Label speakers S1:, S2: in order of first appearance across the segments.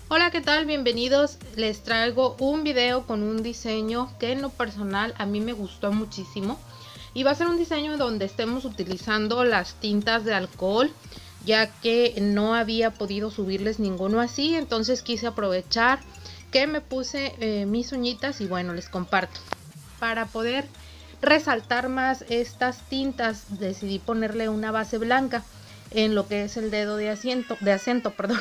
S1: Hola, ¿qué tal? Bienvenidos. Les traigo un video con un diseño que en lo personal a mí me gustó muchísimo. Y va a ser un diseño donde estemos utilizando las tintas de alcohol, ya que no había podido subirles ninguno así. Entonces quise aprovechar que me puse mis uñitas y bueno, les comparto. Para poder resaltar más estas tintas decidí ponerle una base blanca en lo que es el dedo de acento, perdón.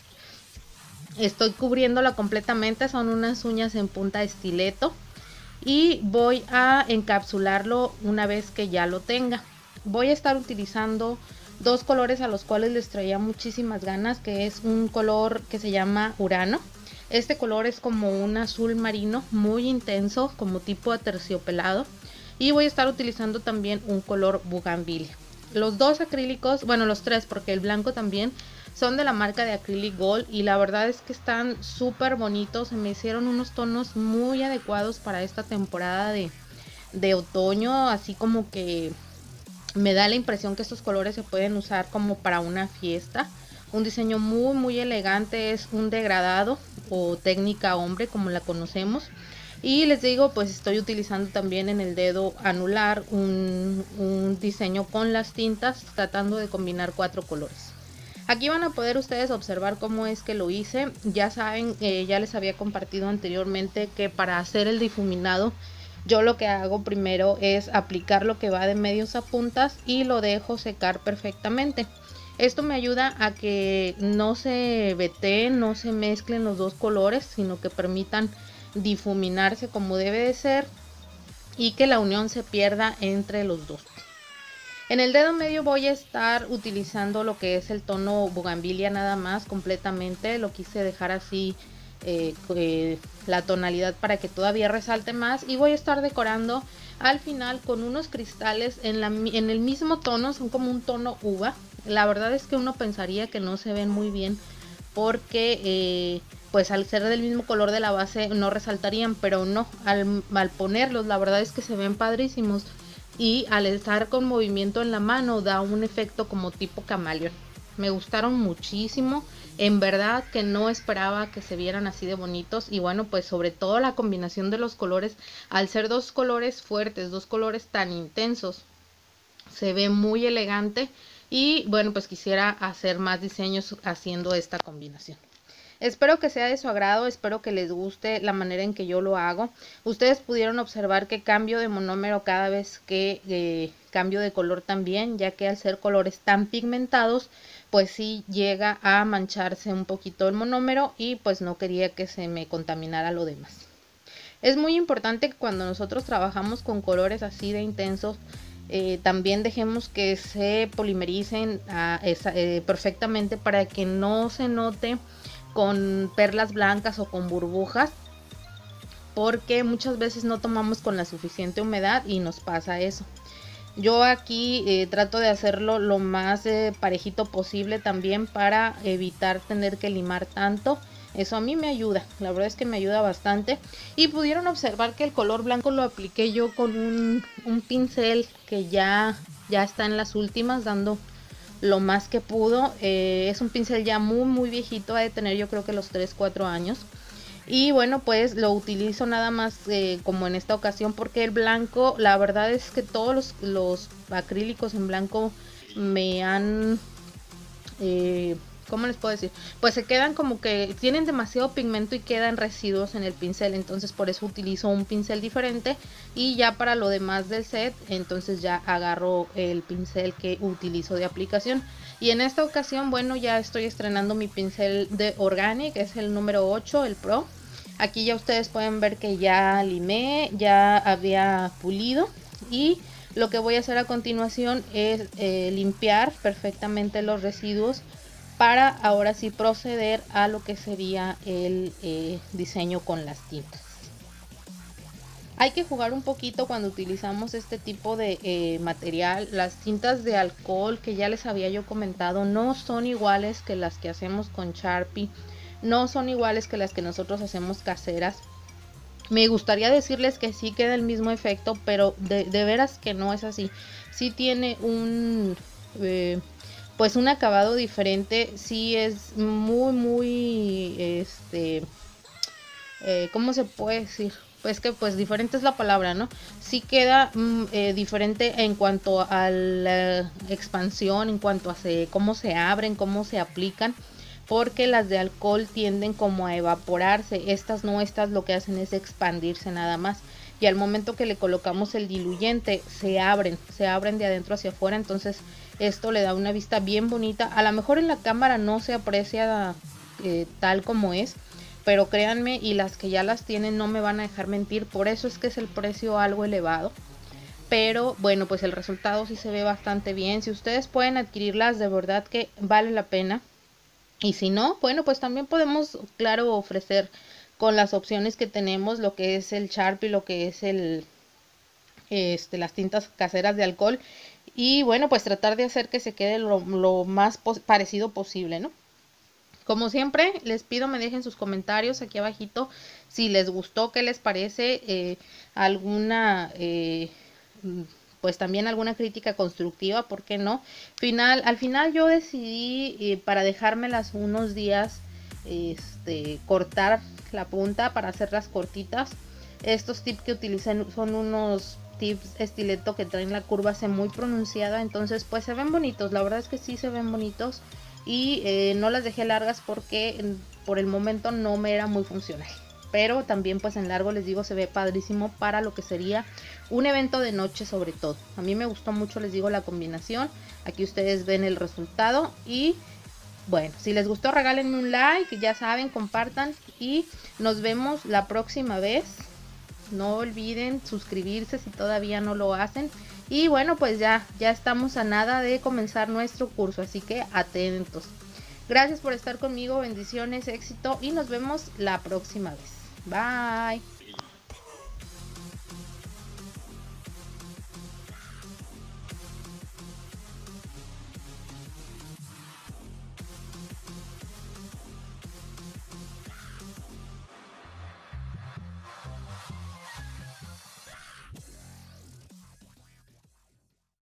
S1: Estoy cubriéndola completamente, son unas uñas en punta estileto y voy a encapsularlo una vez que ya lo tenga. Voy a estar utilizando dos colores a los cuales les traía muchísimas ganas, que es un color que se llama Urano. Este color es como un azul marino muy intenso, como tipo aterciopelado, y voy a estar utilizando también un color bugambilia. Los dos acrílicos, bueno, los tres, porque el blanco también, son de la marca de Acrylic Gold y la verdad es que están súper bonitos. Se me hicieron unos tonos muy adecuados para esta temporada de otoño, así como que me da la impresión que estos colores se pueden usar como para una fiesta. Un diseño muy elegante, es un degradado o técnica hombre como la conocemos. Y les digo, pues estoy utilizando también en el dedo anular un diseño con las tintas, tratando de combinar 4 colores. Aquí van a poder ustedes observar cómo es que lo hice. Ya saben, ya les había compartido anteriormente que para hacer el difuminado yo lo que hago primero es aplicar lo que va de medios a puntas y lo dejo secar perfectamente. Esto me ayuda a que no se veteen, no se mezclen los dos colores, sino que permitan difuminarse como debe de ser y que la unión se pierda entre los dos. En el dedo medio voy a estar utilizando lo que es el tono bugambilia nada más, completamente. Lo quise dejar así la tonalidad para que todavía resalte más. Y voy a estar decorando al final con unos cristales en el mismo tono, son como un tono uva. La verdad es que uno pensaría que no se ven muy bien porque pues al ser del mismo color de la base no resaltarían, pero no, al ponerlos la verdad es que se ven padrísimos y al estar con movimiento en la mano da un efecto como tipo camaleón. Me gustaron muchísimo, en verdad que no esperaba que se vieran así de bonitos y bueno, pues sobre todo la combinación de los colores, al ser dos colores fuertes, dos colores tan intensos, se ve muy elegante y bueno, pues quisiera hacer más diseños haciendo esta combinación. Espero que sea de su agrado, espero que les guste la manera en que yo lo hago. Ustedes pudieron observar que cambio de monómero cada vez que cambio de color también, ya que al ser colores tan pigmentados, pues sí llega a mancharse un poquito el monómero y pues no quería que se me contaminara lo demás. Es muy importante que cuando nosotros trabajamos con colores así de intensos, también dejemos que se polimericen perfectamente para que no se note con perlas blancas o con burbujas, porque muchas veces no tomamos con la suficiente humedad y nos pasa eso. Yo aquí trato de hacerlo lo más parejito posible también para evitar tener que limar tanto. Eso a mí me ayuda, la verdad es que me ayuda bastante. Y pudieron observar que el color blanco lo apliqué yo con un pincel que ya está en las últimas, dando lo más que pudo. Es un pincel ya muy viejito, ha de tener yo creo que los 3-4 años. Y bueno, pues lo utilizo nada más como en esta ocasión, porque el blanco, la verdad es que todos los acrílicos en blanco me han... ¿cómo les puedo decir? Pues se quedan como que tienen demasiado pigmento y quedan residuos en el pincel, entonces por eso utilizo un pincel diferente y ya para lo demás del set, entonces ya agarro el pincel que utilizo de aplicación. Y en esta ocasión, bueno, ya estoy estrenando mi pincel de Organic, es el número 8, el Pro. Aquí ya ustedes pueden ver que ya limé, ya había pulido y lo que voy a hacer a continuación es limpiar perfectamente los residuos para ahora sí proceder a lo que sería el diseño con las tintas. Hay que jugar un poquito cuando utilizamos este tipo de material. Las tintas de alcohol que ya les había yo comentado no son iguales que las que hacemos con Sharpie, no son iguales que las que nosotros hacemos caseras. Me gustaría decirles que sí queda el mismo efecto, pero de veras que no es así. Sí tiene un pues un acabado diferente. Sí es muy, ¿cómo se puede decir? Pues que pues diferente es la palabra, ¿no? Sí queda diferente en cuanto a la expansión, en cuanto a cómo se abren, cómo se aplican, porque las de alcohol tienden como a evaporarse. Estas no, estas lo que hacen es expandirse nada más. Y al momento que le colocamos el diluyente, se abren de adentro hacia afuera. Entonces esto le da una vista bien bonita. A lo mejor en la cámara no se aprecia tal como es, pero créanme, y las que ya las tienen no me van a dejar mentir, por eso es que es el precio algo elevado. Pero bueno, pues el resultado sí se ve bastante bien. Si ustedes pueden adquirirlas, de verdad que vale la pena. Y si no, bueno, pues también podemos, claro, ofrecer con las opciones que tenemos, lo que es el Sharpie, lo que es las tintas caseras de alcohol. Y bueno, pues tratar de hacer que se quede lo más parecido posible, ¿no? Como siempre, les pido me dejen sus comentarios aquí abajito si les gustó, qué les parece, alguna, pues también alguna crítica constructiva, ¿por qué no? Al final yo decidí para dejármelas unos días, cortar la punta para hacerlas cortitas. Estos tips que utilicé son unos tips estileto que traen la curva C muy pronunciada, entonces pues se ven bonitos, la verdad es que sí se ven bonitos. Y no las dejé largas porque por el momento no me era muy funcional, pero también pues en largo les digo se ve padrísimo para lo que sería un evento de noche. Sobre todo a mí me gustó mucho, les digo, la combinación. Aquí ustedes ven el resultado y bueno, si les gustó regálenme un like, ya saben, compartan y nos vemos la próxima vez. No olviden suscribirse si todavía no lo hacen. Y bueno, pues ya estamos a nada de comenzar nuestro curso, así que atentos. Gracias por estar conmigo, bendiciones, éxito y nos vemos la próxima vez. Bye.